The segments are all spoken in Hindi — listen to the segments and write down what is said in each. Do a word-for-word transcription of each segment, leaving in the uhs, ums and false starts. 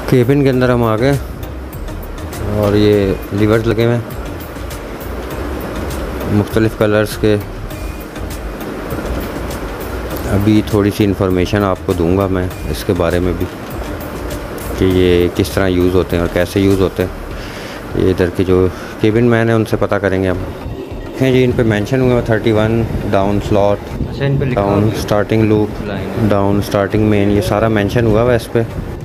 केबिन के अंदर हम आ गए और ये लीवर्स लगे हुए हैं मुख्तलिफ़ कलर्स के। अभी थोड़ी सी इंफॉर्मेशन आपको दूंगा मैं इसके बारे में भी कि ये किस तरह यूज़ होते हैं और कैसे यूज़ होते हैं। ये इधर के जो केबिन मैन है उनसे पता करेंगे हम। देखें जी, इन पे मेंशन हुआ thirty one down slot, down starting loop, down starting main, ये सारा मेंशन हुआ हुआ है इस पर।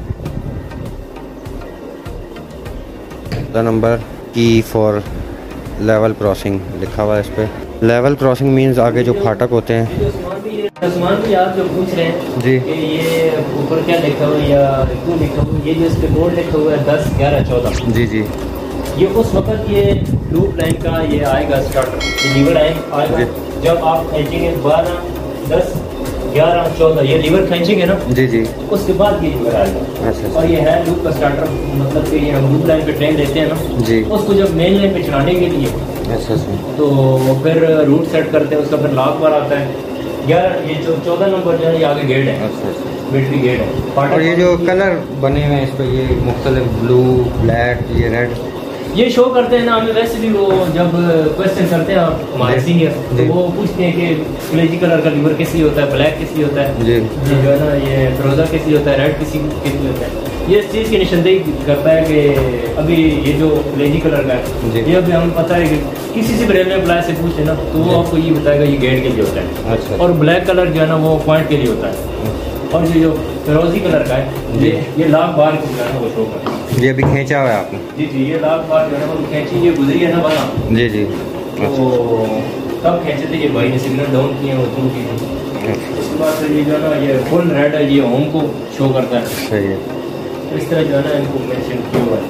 नंबर की फॉर लेवल क्रॉसिंग लिखा हुआ है इस पर। लेवल क्रॉसिंग मींस आगे जो फाटक होते हैं। आसमान भी आप जो पूछ रहे हैं जी कि ये ऊपर क्या लिखा हुआ है या क्यों लिखा हुआ है, ये जो इस पे कोड लिखा हुआ है दस ग्यारह चौदह, जी जी ये उस वक्त ये लूप लाइन का ये आएगा स्टार्टर, ये लीवर आएगा जब आप खींचेंगे बारह दस ग्यारह चौदह, ये लीवर खींचेंगे ना जी जी उसके बाद ये लीवर आएगा। अच्छा और ये है लूप का स्टार्टर, मतलब कि ये हम लूप लाइन पे ट्रेन लेते हैं ना जी, उसको जब मेन लाइन पे चलाने के लिए अच्छा अच्छा तो फिर रूट सेट करते हैं, उसका फिर लॉक बार आता है। ग्यारह ये जो चौदह नंबर जो है ये आगे गेट है, अच्छा अच्छा। बैटरी गेट है। और ये जो कलर बने हुए हैं इस पर, ये मुख्तलिफ ब्लू ब्लैक ये रेड, ये शो करते हैं ना हमें। वैसे भी वो जब क्वेश्चन करते हैं हमारे सीनियर तो वो पूछते हैं कि कलेजी कलर का लीवर किस लिए होता है, ब्लैक किस लिए होता है, जी ये जो है ना ये फिरोजा किस लिए होता है, रेड किसी किस लिए होता है। ये इस चीज़ की निशानदेही करता है कि अभी ये जो कलेजी कलर का है ये अभी हमें पता है कि किसी से भी रेलवे अप्लाई से पूछे ना तो वो आपको ये बताएगा ये गेट के लिए होता है। अच्छा। और ब्लैक कलर जो है ना वो पॉइंट के लिए होता है। और ये जो फिरोजी कलर का है ये ये लाख बार को जो है ना वो शो करता है। ये अभी खींचा हुआ है आपने? जी जी, ये लाख बार जो है ना वो खींची, ये गुजरी है ना बना जी जी, तो तब खींचे थे ये भाई ने सिग्नल डाउन किए वो तुम की। उसके बाद फिर ये जो है ना ये फुल रेड है, ये होम को शो करता है। सही है। तो इस तरह जो है ना इनको मेंशन किया हुआ है।